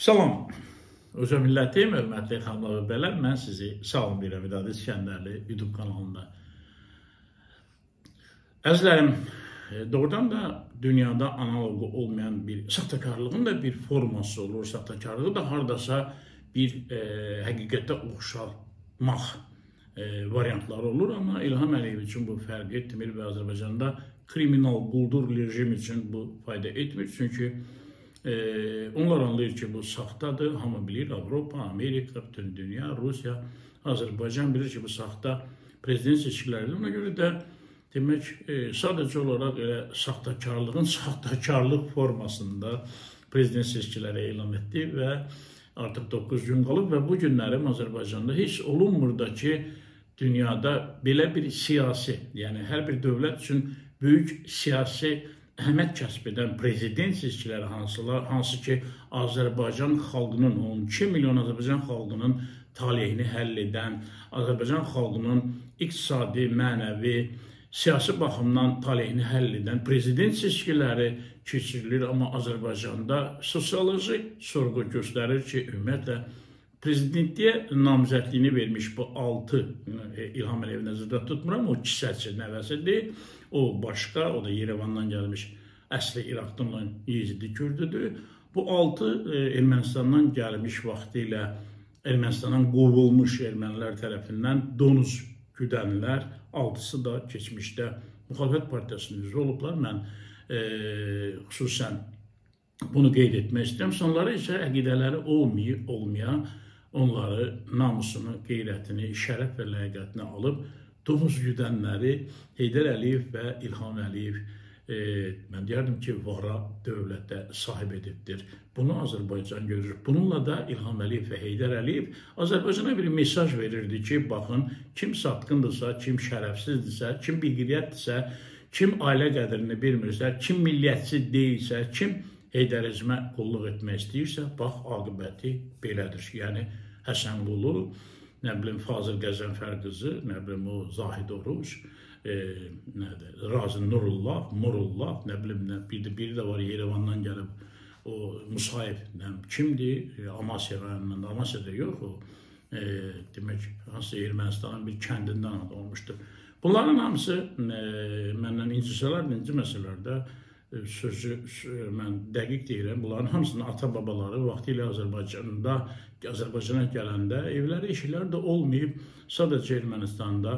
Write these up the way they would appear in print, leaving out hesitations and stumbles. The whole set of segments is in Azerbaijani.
Salam, özə millətim, hörmətli xanımlar və bəylər, mən sizi salamlayıram İradi İskəndərli YouTube kanalında. Əzizlərim, doğrudan da dünyada analogu olmayan bir saxtakarlığın da bir forması olur. Saxtakarlığı da haradasa bir həqiqətə oxşalmaq variantları olur. Amma İlham Əliyev üçün bu fərq etmir və Azərbaycanda kriminal quldur rejim üçün bu fayda etmir. Çünki onlar anlayır ki, bu saxtadır. Hamı bilir, Avropa, Amerika, bütün dünya, Rusiya, Azərbaycan bilir ki, bu saxta prezident seçkiləridir. Ona görə də demək, sadəcə olaraq saxtakarlığın saxtakarlıq formasında prezident seçkiləri elan etdi və artıq 9 gün qalıb və bu günlərim Azərbaycanda heç olunmurda ki, dünyada belə bir siyasi, yəni hər bir dövlət üçün böyük siyasi əhəmiyyət kəsb edən prezident seçkiləri hansı ki, Azərbaycan xalqının, 12 milyon Azərbaycan xalqının taleyini həll edən, Azərbaycan xalqının iqtisadi, mənəvi, siyasi baxımdan taleyini həll edən prezident seçkiləri keçirilir. Amma Azərbaycanda sosioloji sorğu göstərir ki, ümumiyyətlə, prezidentliyə namizədliyini vermiş bu 6 İlham Əliyev nəzərdə tutmuram, o kisəçi nəvəsidir, o başqa, o da Yerevandan gəlmiş əsli İraqdan olan Yezidi Kürdüdür. Bu 6 Ermənistandan gəlmiş vaxtı ilə Ermənistandan qovulmuş ermənilər tərəfindən donuz güdənlər, 6-sı da keçmişdə Müxalifət Partiyasının üzvü olublar. Mən xüsusən bunu qeyd etmək istəyirəm. Sonları isə əqidələri olmayan, onları namusunu, qeyrətini, şərəf və ləyaqətini alıb donuz güdənləri Heydər Əliyev və İlham Əliyev mən deyərdim ki, vara dövlətə sahib edibdir. Bunu Azərbaycan görür. Bununla da İlham Əliyev və Heydər Əliyev Azərbaycana bir mesaj verirdi ki, baxın, kim satqındırsa, kim şərəfsizdirsə, kim biqiriyyətdirsə, kim ailə qədrini bilmirsə, kim milliyyətçi deyilsə, kim Heydərizmə qulluq etmək istəyirsə, bax, aqibəti belədir. Yəni, Həsən Qulu, nə bilim, Fazıl Qəzənfər qızı, nə bilim, o Zahid Oruç, Razi Nurullah, Murullah, nə bilim, biri də var, Yerevandan gəlib, o Musayev, kimdir? Amasya rayonundan, Amasya'da yox, o, demək, hansı Ermənistanın bir kəndindən adı olmuşdur. Bunların hamısı məndən inciməsələr də, sözü mən dəqiq deyirəm, bunların hamısının ata-babaları vaxtı ilə Azərbaycana gələndə evləri, eşikləri də olmayıb, sadəcə Ermənistanda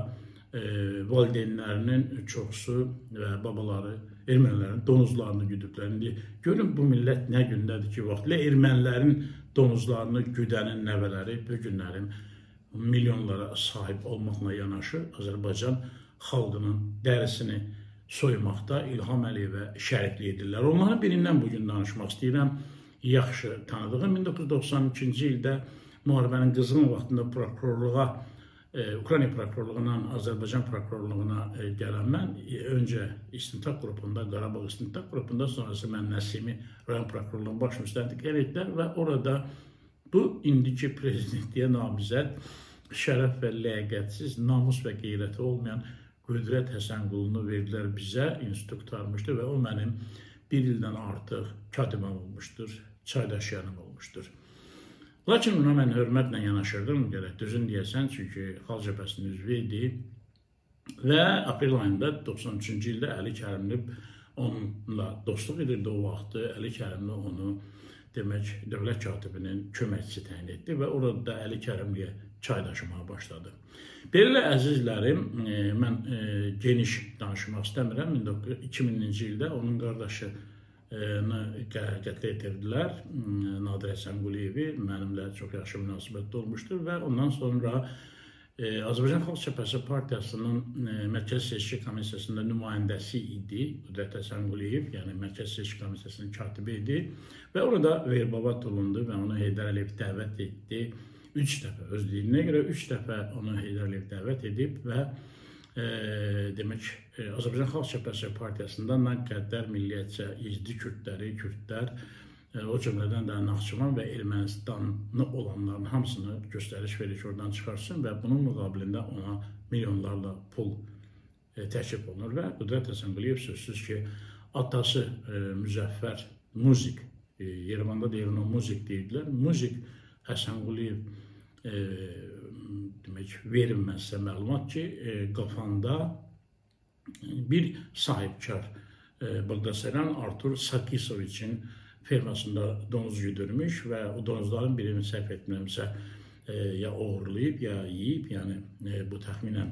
valideynlərinin çoxsu və babaları ermənilərin donuzlarını güdüklərini görün, bu millət nə gündədir ki, vaxtı ilə ermənilərin donuzlarını güdənin nəvələri bu günlərin milyonlara sahib olmaqla yanaşı Azərbaycan xalqının dərisini soymaqda İlham Əliyevə şəriklik edirlər. Onların birindən bugün danışmaq istəyirəm. Yaxşı tanıdığım 1992-ci ildə müharibənin qızğın vaxtında prokurorluğa, Ukrayna prokurorluğundan Azərbaycan prokurorluğuna gələn mən öncə istintaq qrupunda, Qarabağ istintaq qrupunda, sonrası mən Nəsimi rayon prokurorluğunun baş müstəntiqlər etdilər və orada bu indiki prezidentliyə namizəd, şərəf və ləyaqətsiz, namus və qeyrəti olmayan Qüdrət Həsən Qulunu verdilər bizə, institut qurtarmışdı və o mənim bir ildən artıq katibəm olmuşdur, çaydaşıyanım olmuşdur. Lakin ona mən hörmətlə yanaşırdım, gərək düzün deyəsən, çünki Xalq Cəbhəsinin üzvü idi və aprel ayında 93-cü ildə Əli Kərimli onunla dostluq edirdi o vaxtı. Əli Kərimli onu demək, dövlət katibinin köməkçisi təyin etdi və orada da Əli Kərimliyə çay daşımağa başladı. Belə əzizlərim, mən geniş danışmaq istəmirəm. 2000-ci ildə onun qardaşını qətlə etirdilər, Nadir Həsən Quliyevi, mənimlə çox yaxşı münasibətdə olmuşdur və ondan sonra Azərbaycan Xalq Cəbhəsi Partiyasının Mərkəzi Seçki Komissiyasında nümayəndəsi idi, Qüdrət Həsən Quliyev, yəni Mərkəzi Seçki Komissiyasının katibi idi və orada verbabat olundu və onu Heydər Əliyev dəvət etdi. 3 dəfə, öz dilinə görə 3 dəfə onu Heydər Əliyev dəvət edib və demək, Azərbaycan Xalq Cəbhəsi Partiyasında Qəddar, Milliyyətçi, Yezidi Kürdləri, Kürdlər, o cümlədən də Naxçıvan və Ermənistanlı olanların hamısını göstəriş verir ki, oradan çıxarsın və bunun müqabilində ona milyonlarla pul təklif olunur və Qüdrət Həsən Quliyev sözsüz ki, atası Müzəffər Muzik Yerevanda deyilən o muzik deyildilər. Muzik Həsən Quliyev demək verilməzsə məlumat ki, Qafanda bir sahibkar Baqdasaryan Artur Sarkisoviçin fermasında donuz güdürmüş və o donuzların birini səhv etmirəmsə ya uğurlayıb, ya yiyib. Yəni bu təxminən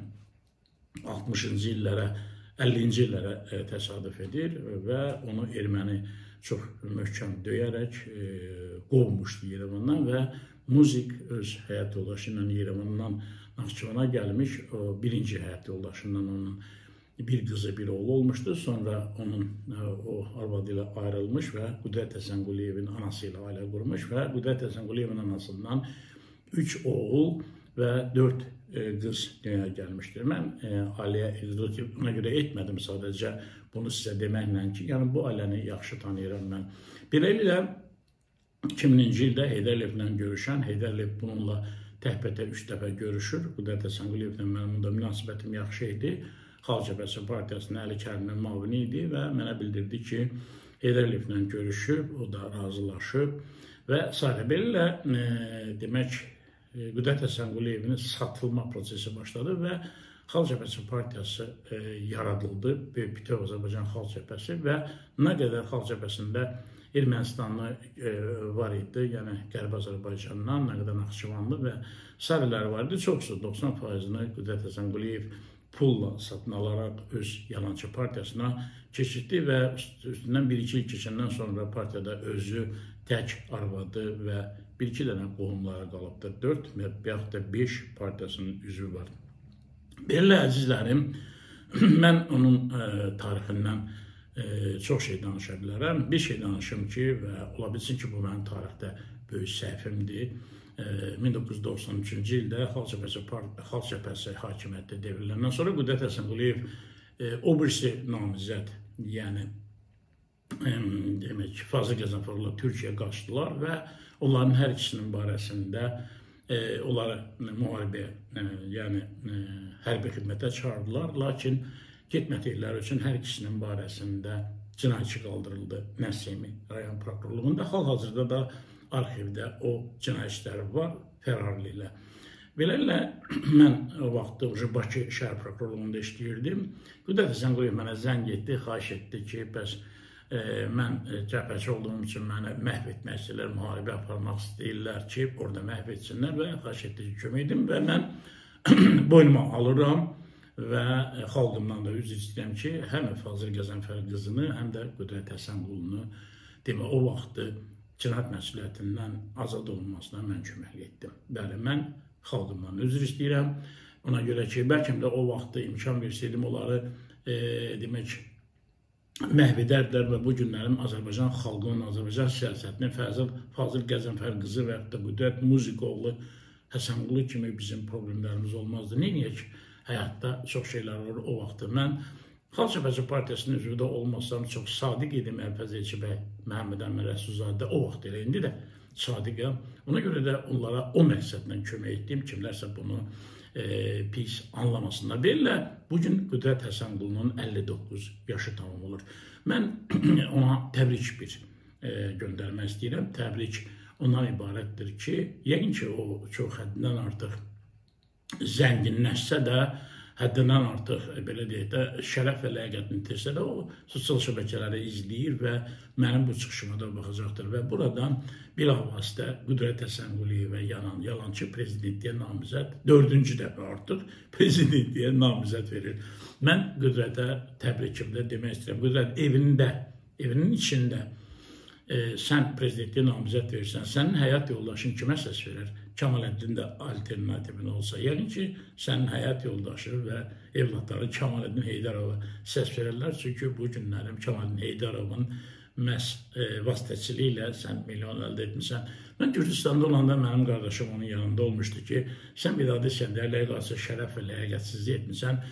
60-cı illərə, 50-ci illərə təsadüf edir və onu erməni çox möhkəm döyərək qovmuşdu Yerevandan və Muzik öz həyat yoldaşı ilə Yerevandan Naxçıvana gəlmiş, o birinci həyat yoldaşından onun bir qızı, bir oğlu olmuşdu. Sonra onun o arvadı ilə ayrılmış və Qüdrət Həsən Quliyevin anası ilə ailə qurmuş və Qüdrət Həsən Quliyevin anasından 3 oğul və 4 qız dünyaya gəlmişdir. Mən ailəyə ekzotik ona görə etmədim, sadəcə bunu sizə deməklə ki, yəni bu ailəni yaxşı tanıyıram mən. Beləliklə 2000-ci ildə Heydər Əliyevlə görüşən, Heydər Əliyev bununla təhbətə 3 dəfə görüşür. Qüdrət Həsən Quliyevlə mənim onda münasibətim yaxşı idi. Xalq Cəbhəsi Partiyasının Əli Kərimin müavini idi və mənə bildirdi ki, Heydər Əliyevlə görüşüb, o da razılaşıb və s. Beləliklə demək Qüdrət Həsən Quliyevin satılma prosesi başladı və Xalq Cəbhəsi Partiyası yaradıldı. Bütöv Azərbaycan Xalq Cəbhəsi və nə qədər Xalq Cəbhəsində Ermənistanlı var idi, yəni Qərbi Azərbaycandan, nə qədər Naxçıvanlı və sarıları var idi. Çoxsu 90%-ni Qüdrət Həsən Quliyev pulla satın alaraq öz yalançı partiyasına keçirdi və üstündən 1-2 il keçəndən sonra partiyada özü tək arvadı və 1-2 dənə qohumlara qalıbdır. 4 və yaxud da 5 partiyasının üzvü var. Belə əzizlərim, mən onun tarixindən çox şey danışa bilərəm. Bir şey danışım ki, və ola bilsin ki, bu mənim tarixdə böyük səhvimdir. 1993-cü ildə Xalq Cəbhəsi hakimiyyətdə devriləndən sonra Qüdrət Həsən Quliyev o birisi namizəd, yəni demək, Fazıl Qəzənfərovla Türkiyəyə qaçdılar və onların hər ikisinin barəsində onları müharibəyə, yəni hərbi xidmətə çağırdılar, lakin getmədikləri üçün hər ikisinin barəsində cinayətçi qaldırıldı Nəsimi rayon prokurorluğunda. Hal-hazırda da arxivdə o cinayətçiləri var Fərarlı ilə. Beləliklə, mən o vaxtda Bakı şəhər prokurorluğunda işləyirdim. Qüdrət Həsən Quliyev mənə zəng etdi, xahiş etdi ki, bəs mən cəbhəçi olduğum üçün məni məhv etmək istəyirlər, müharibə aparmaq istəyirlər ki, orada məhv etsinlər və xahiş etdi ki, kömək edim və mən boynuma alıram və xalqımdan da üzr istəyirəm ki, həm Fazıl Qəzənfər qızını, həm də Qüdrət Həsən Qulunu demə o vaxtı cinayət məsuliyyətindən azad olunmasına mən köməklik etdim. Bəli, mən xalqımdan üzr istəyirəm. Ona görə ki, bəlkə də o vaxtda imkan versəydim, onları demək, məhv edərdilər və bu günlərin Azərbaycan xalqının, Azərbaycan siyasətinin Fazıl Qəzənfər qızı və yaxud da Qüdrət Muzikoğlu, Həsən Qulu kimi bizim problemlərimiz olmazdı. Neyək? Həyatda çox şeylər olur o vaxtda. Mən Xalq Cəbhəsi Partiyasının üzvü də olmasam, çox sadiq idim Əlfəz Elçi bəy, Məhəmməd Əmin Rəsulzadə, o vaxt elə, indi də sadiqəm. Ona görə də onlara o məqsədlə kömək etdim, kimlərsə bunu pis anlamasınlar. Belə, bugün Qüdrət Həsən Qulunun 59 yaşı tamam olur. Mən ona təbrik bir göndərmək istəyirəm. Təbrik ondan ibarətdir ki, yəqin ki, o çox həddindən artıq zənginləşsə də, həddindən artıq, belə deyək də, şərəf və ləyaqətini itirsə də, o sosial şəbəkələri izləyir və mənim bu çıxışıma da baxacaqdır. Və buradan bilavasitə Qüdrət Həsən Quliyevə yalançı prezidentliyə namizəd, 4-cü dəfə artıq prezidentliyə namizəd verir. Mən Qüdrətə təbrikimdə demək istəyirəm. Qüdrət evinin içində sən prezidentliyə namizəd verirsən, sənin həyat yoldaşın kimə səs verir? Kamaləddin də alternativin olsa, yəni ki, sənin həyat yoldaşı və evlatları Kamaləddin Heydərova səs verirlər. Çünki bu günlərim Kamaləddin Heydarovun məhz vasitəçiliyi ilə sən milyon əldə etmişsən. Mən Gürcüstanda olanda mənim qardaşım onun yanında olmuşdu ki, sən bir adı səndəliyə qalsa şərəf və ləyaqətsizlik etmişsən.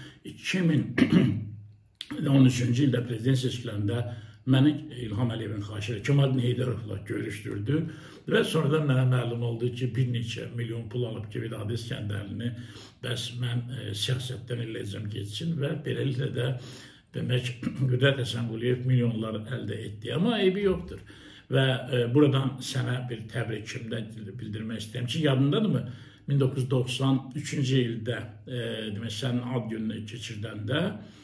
2013-cü ildə prezident seçkilərində məni İlham Əliyevin xahişilə Kamaləddin Heydarovla görüşdürdü və sonradan mənə məlum oldu ki, bir neçə milyon pul alıb ki, Vidadi İskəndərlini bəs mən siyasətdən eləyəcəm geçsin və beləliklə də demək, Qüdrət Həsən Quliyev milyonlar əldə etdi. Amma eybi yoxdur. Və buradan sənə bir təbrikimdə bildirmək istəyirəm ki, yadındadırmı? 1993-cü ildə demək, sənin ad gününü keçirdəndə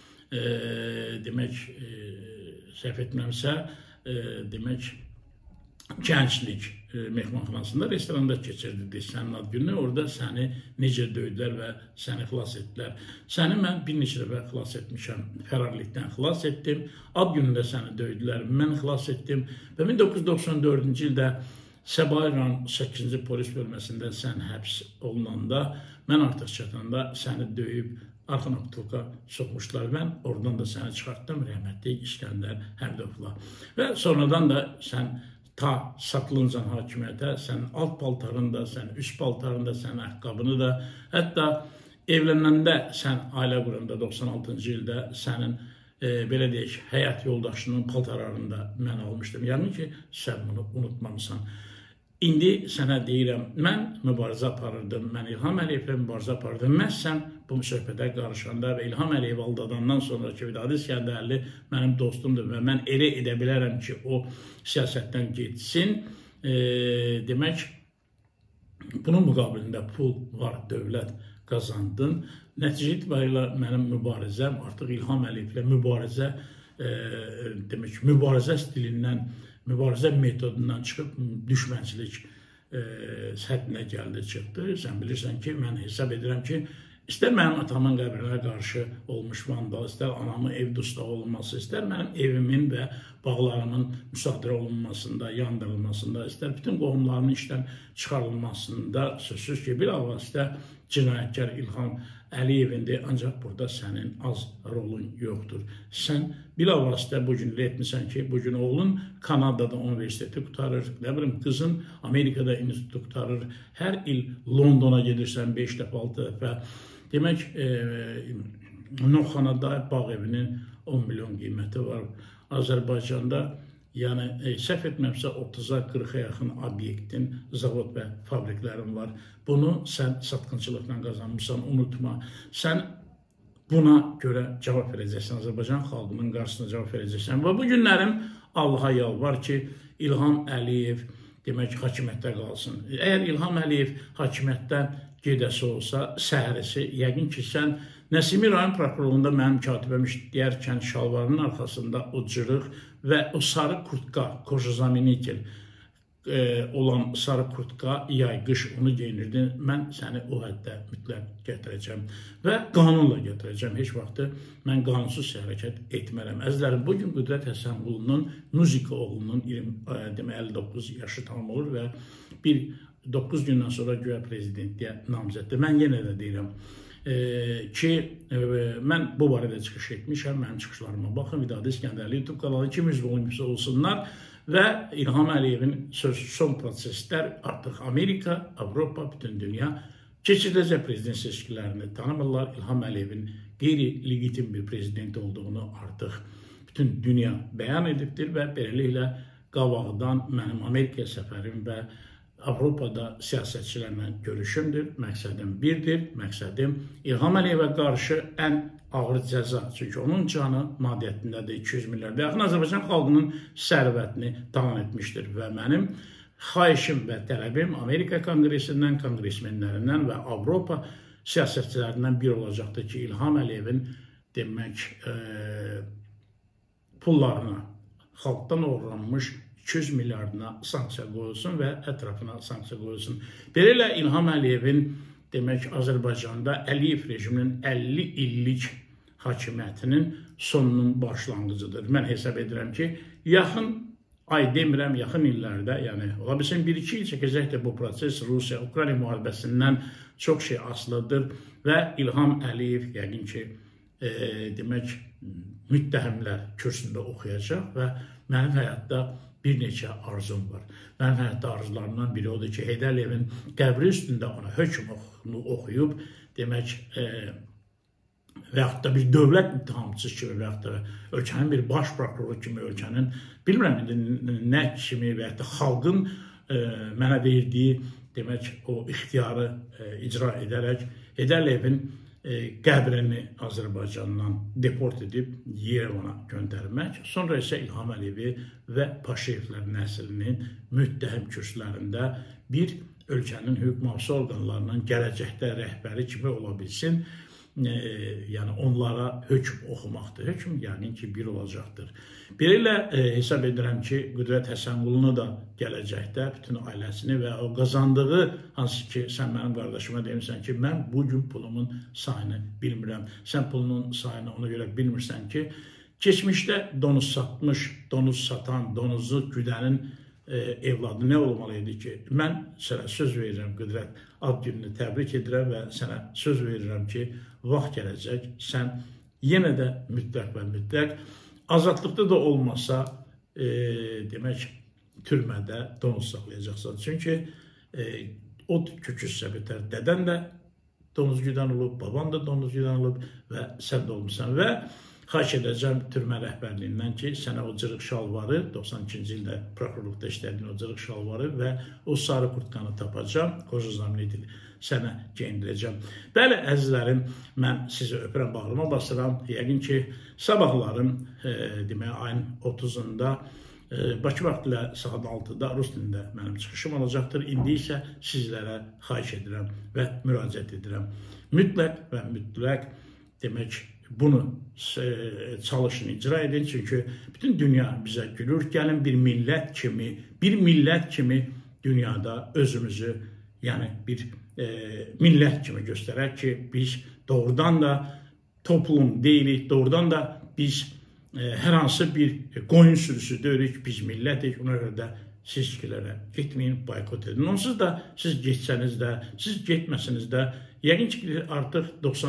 demək, səhv etmirəmsə, demək, Gənclik mehmanxanasında, restoranda keçirdik sənin ad gününü. Orada səni necə döydülər və səni xilas etdilər. Səni mən bir neçə dəfə xilas etmişəm. Fərarlikdən xilas etdim. Ad günündə səni döydülər. Mən xilas etdim. Və 1994-cü ildə Səbahiran 8-ci polis bölməsində sən həbs olunanda, mən artıq çatanda səni döyüb arxanaptılqa soxmuşlar. Mən oradan da səni çıxartdım, rəhmətli İskəndər Həmidovla. Və sonradan da sən ta satılıncan hakimiyyətə, sənin alt paltarında, sənin üst paltarında, sənin ayaqqabını da, hətta evlənəndə sən ailə quranda 96-cı ildə sənin belə deyək, həyat yoldaşının paltarlarında mən almışdım. Yəni ki, sən bunu unutmamısan. İndi sənə deyirəm, mən mübarizə aparırdım, mən İlham Əliyevlə mübarizə aparırdım. Məhz sən bu söhbətə qarışanda və İlham Əliyev aldadandan sonra ki, Vidadi İskəndərli mənim dostumdur və mən elə edə bilərəm ki, o siyasətdən getsin. Demək, bunun müqabilində pul var, dövlət qazandın. Nəticə itibarilə mənim mübarizəm artıq İlham Əliyevlə mübarizə, demək, mübarizə stilindən, mübarizə metodundan çıxıb düşmənçilik həddinə gəldi, çıxdı. Sən bilirsən ki, mən hesab edirəm ki, istər mənim atamın qəbrinə qarşı olmuş vandal, istər anamın ev dustağı olunması, istər mənim evimin və bağlarımın müsadirə olunmasında, yandırılmasında, istər bütün qohumlarının işdən çıxarılmasında, sözsüz ki, bir avazda cinayətkar İlham Əliyevindir, ancaq burada sənin az rolun yoxdur. Sən bilavasitə bu gün etmirsən ki, bu gün oğlun Kanadada universiteti qutarır, nə bilim, qızın Amerikada institutu qutarır, hər il Londona gedirsən 5 dəfə, 6 dəfə. Demək, Noxanada bağ evinin 10 milyon qiyməti var. Azərbaycanda, yəni, səhv etməmsə 30-a 40-a yaxın obyektin, zavod və fabriklərin var. Bunu sən satqınçılıqla qazanmışsan, unutma. Sən buna görə cavab verəcəksən, Azərbaycan xalqının qarşısına cavab verəcəksən. Və bu günlərim Allaha yalvar ki, İlham Əliyev demək, hakimiyyətdə qalsın. Əgər İlham Əliyev hakimiyyətdən gedəsi olsa, səhərisi, yəqin ki, sən Nəsimi rayon prokurorluğunda mənim katibəm işləyərkən şalvarının arxasında o cırıq və o sarı kurtka, koşuzaminikel olan sarı kurtka, yay, qış onu geyinirdin. Mən səni o həddə mütləq gətirəcəm və qanunla gətirəcəm. Heç vaxtı mən qanunsuz hərəkət etmərəm. Əzizlərim, bugün Qüdrət Həsənqulunun, Nuzika oğlunun 59 yaşı tam olur və bir 9 gündən sonra güya prezidentliyə namizəddir. Mən yenə də deyirəm ki, mən bu barədə çıxış etmişəm, mənim çıxışlarıma baxın, Vidadi İskəndərli YouTube kanalı kim üzv olsunlar və İlham Əliyevin son proseslər artıq Amerika, Avropa, bütün dünya keçiriləcək prezident seçkilərini tanımırlar. İlham Əliyevin qeyri-legitim bir prezident olduğunu artıq bütün dünya bəyan edibdir və beləliklə qabaqdan mənim Amerikaya səfərim və Avropada siyasətçilərlə görüşümdür. Məqsədim birdir. Məqsədim İlham Əliyevə qarşı ən ağır cəza. Çünki onun canı maddiyyətindədir, 200 milyarda yaxın Azərbaycan xalqının sərvətini talan etmişdir. Və mənim xahişim və tələbim Amerika konqresindən, konqresmenlərindən və Avropa siyasətçilərindən biri olacaqdır ki, İlham Əliyevin demək pullarına, xalqdan oğurlanmış 200 milyardına sanksiya qoyulsun və ətrafına sanksiya qoyulsun. Belələ İlham Əliyevin demək Azərbaycanda Əliyev rejiminin 50 illik hakimiyyətinin sonunun başlanğıcıdır. Mən hesab edirəm ki, yaxın ay demirəm, yaxın illərdə, yəni ola bilsin 1-2 il çəkəcəkdir bu proses. Rusiya-Ukrayna müharibəsindən çox şey asılıdır və İlham Əliyev yəqin ki, demək müttəhimlər kürsündə oxuyacaq və mənim həyatda bir neçə arzum var. Mənim həyatda arzularımdan biri odur ki, Heydər Əliyevin qəbri üstündə ona hökm oxuyub, demək, və yaxud da bir dövlət ittihamçısı kimi və yaxud da ölkənin bir baş prokuroru kimi, ölkənin bilmirəm nə kimi və yaxud da xalqın mənə verdiyi, demək, o ixtiyarı icra edərək Heydər Əliyevin qəbrini Azərbaycandan deport edib Yerevana göndərmək, sonra isə İlham Əliyevi və Paşayevlər nəslinin müttəhim kürsülərində bir ölkənin hüquq mühafizə orqanlarının gələcəkdə rəhbəri kimi ola bilsin, yəni onlara hökm oxumaqdır. Hökm yəni ki, bir olacaqdır. Belələ hesab edirəm ki, Qüdrət Həsənqulunu da gələcəkdə bütün ailəsini və o qazandığı, hansı ki, sən mənim qardaşıma demirsən ki, mən bugün pulumun sayını bilmirəm. Sən pulunun sayını ona görə bilmirsən ki, keçmişdə donuz satmış, donuz satan, donuzu güdənin evladı nə olmalıydı ki, mən sənə söz verirəm Qüdrət, ad gününü təbrik edirəm və sənə söz verirəm ki, vaxt gələcək, sən yenə də mütləq və mütləq azadlıqda da olmasa demək türmədə donuz saxlayacaqsan. Çünki od küküzsə betər, dədən də donuz güdən olub, baban da donuz güdən olub və sən də olmuşsan və xahiş edəcəm türmə rəhbərliyindən ki, sənə o cırıq şalvarı, 92-ci ildə prokurorluqda işlədiyin o cırıq şalvarı və o sarı kurtkanı tapacam, Qoca sənə geyindirəcəm. Bəli, əzizlərim, mən sizi öpürəm, bağrıma basıram. Yəqin ki, sabahlarım, demək, ayın 30-unda Bakı vaxtı ilə saat 6-da rus dilində mənim çıxışım olacaqdır. İndi isə sizlərə xahiş edirəm və müraciət edirəm. Mütləq və mütləq demək, bunu çalışın, icra edin. Çünki bütün dünya bizə gülür. Gəlin bir millət kimi dünyada özümüzü, yəni bir millət kimi göstərək ki, biz doğrudan da toplum deyilik, doğrudan da biz hər hansı bir qoyun sürüsü deyirik, biz millətik. Ona görə də siz kilərə getməyin, boykot edin. Onsuz da siz geçsəniz də, siz getməsiniz də, yəqin ki, artıq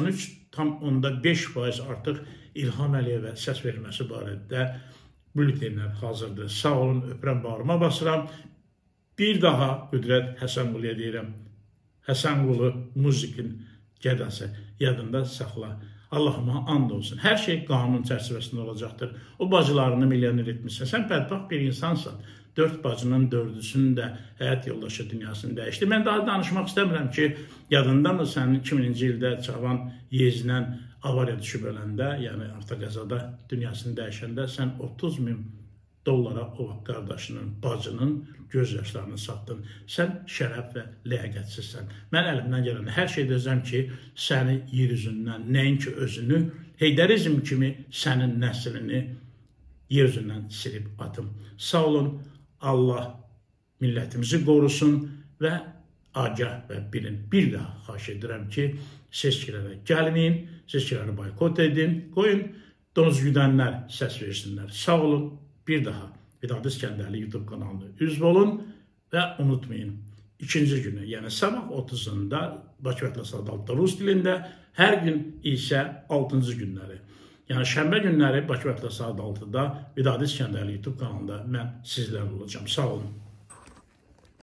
93,5% artıq İlham Əliyevə səs verilməsi barədə bültenlər hazırdır. Sağ olun, öpürəm, bağrıma basıram. Bir daha Qüdrət Həsənquluya deyirəm, Həsənqulu muzikin gədəsi yadında saxla. Allahıma and olsun. Hər şey qanun çərçivəsində olacaqdır. O bacılarını milyoner etmişsən. Sən bədbaxt bir insansan. 4 bacının 4-üsünün də həyat yoldaşı dünyasını dəyişdi. Mən daha danışmaq istəmirəm ki, yadındanmı sənin 2000-ci ildə Cavan Yezinən avariya düşüb öləndə, yəni avtoqəzada dünyasını dəyişəndə sən 30.000 dollara o qardaşının, bacının göz yaşlarını satdın. Sən şərəf və ləyaqətsizsən. Mən əlimdən gələn hər şey dözəm ki, səni yer üzündən, nəinki özünü, heydarizm kimi sənin nəslini yer üzündən silib atım. Sağ olun, Allah millətimizi qorusun və agah və bilin. Bir daha xahiş edirəm ki, seçkilərə gəlməyin, seçkiləri boykot edin, qoyun, donuz güdənlər səs versinlər. Sağ olun. Bir daha Vidadi İskəndərli YouTube kanalını üzv olun və unutmayın. İkinci günü, yəni sabah 30-unda Bakı vaxtı saat 6-da rus dilində, hər gün isə 6-cı günləri. Yəni şənbə günləri Bakı vaxtı saat 6-da Vidadi İskəndərli YouTube kanalında mən sizlərlə olacağım. Sağ olun.